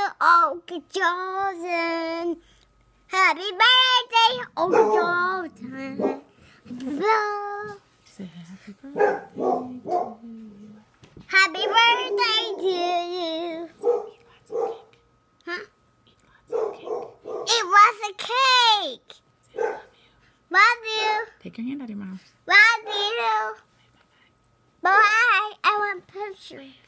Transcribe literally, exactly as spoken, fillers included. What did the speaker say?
Uncle Jordan. Happy birthday, Uncle Jordan. Say happy birthday to you. Happy birthday to you. Huh? It was a cake. Say love you. Love you. Take your hand out of your mouth. Love you. Bye. I want pictures.